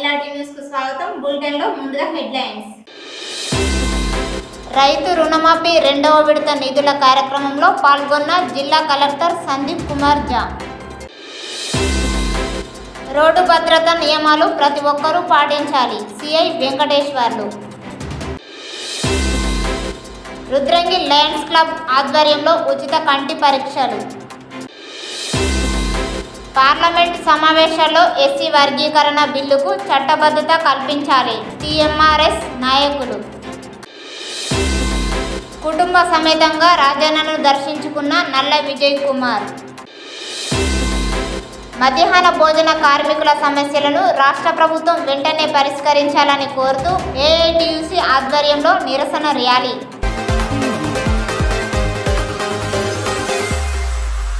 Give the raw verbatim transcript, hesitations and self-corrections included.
LRT news కు స్వాగతం. Bulletin లో ముందుగా హెడ్లైన్స్. రైతు రుణమాఫీ రెండవ విడత నిధుల కార్యక్రమంలో పాల్గొన్న జిల్లా కలెక్టర్ సందీప్ కుమార్ జా. రోడ్డు భద్రతా నియమాలు ప్రతి ఒక్కరూ పాటించాలి, CI Venkateswarlu. Rudrangi Lions Club ఆధ్వర్యంలో ఉచిత కంటి పరీక్షలు. పార్లమెంట్ సమావేశాల్లో ఎస్సీ వర్గీకరణ బిల్లుకు చట్టబద్ధత కల్పించాలి, టీఎంఆర్ఎస్ నాయకులు. కుటుంబ సమేతంగా రాజన్నను దర్శించుకున్న నల్ల విజయ్ కుమార్. మధ్యాహ్న భోజన కార్మికుల సమస్యలను రాష్ట్ర ప్రభుత్వం వెంటనే పరిష్కరించాలని కోరుతూ ఏఐటియుసి ఆధ్వర్యంలో నిరసన ర్యాలీ.